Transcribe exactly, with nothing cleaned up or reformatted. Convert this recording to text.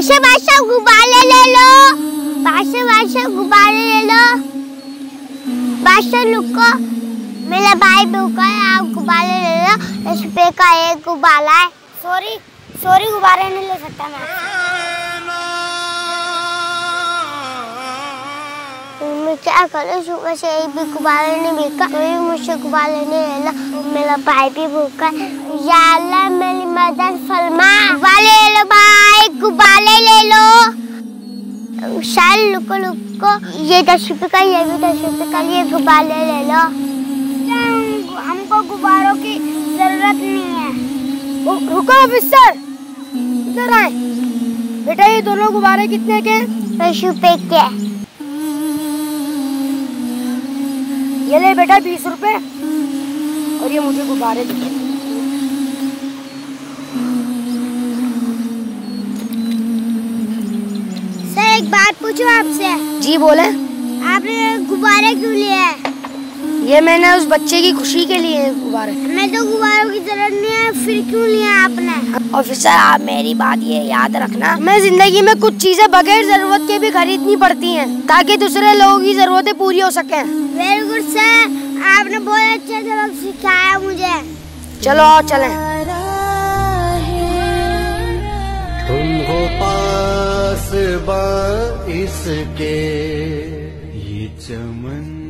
बादशाह बादशाह गुब्बारे ले लो, बादशाह बादशाह गुब्बारे ले लो। बादशाह रुको, मेरा भाई भूखा है, आप गुब्बारे ले लो। दस रुपए का एक गुब्बारा है। सॉरी सॉरी गुब्बारे नहीं ले सकता मैं। मैं क्या करूं, सुबह से एक भी गुब्बारे नहीं बिका, कोई मुझसे गुब्बारे नहीं ले लो। मेरा भाई भी भूखा है। या अल्लाह मेरी मदद फरमा, गुब्बारे ले लो भाई, गुब्बारे ले लो। शाल रुको रुको, ये दस रुपए का, ये भी दस रुपए का, ये गुब्बारे ले लो। हमको गुब्बारों की जरूरत नहीं है। रुको ऑफिसर, इधर आए। बेटा ये दोनों गुब्बारे कितने के? दस रुपए के। ये ले बेटा बीस रुपए, और ये मुझे गुब्बारे दिए। सर एक बात पूछूं आपसे? जी बोले। आपने गुब्बारे क्यों लिए? ये मैंने उस बच्चे की खुशी के लिए गुब्बारे। मैं तो गुब्बारों की जरूरत नहीं है, फिर क्यों लिया आपने? ऑफिसर आप मेरी बात ये याद रखना, मैं जिंदगी में कुछ चीजें बगैर जरूरत के भी खरीदनी पड़ती हैं, ताकि दूसरे लोगों की जरूरतें पूरी हो सकें। वेरी गुड सर, आपने बहुत अच्छा सबक सिखाया मुझे। चलो आओ चलें। तुम हो पास बा इसके ये चमन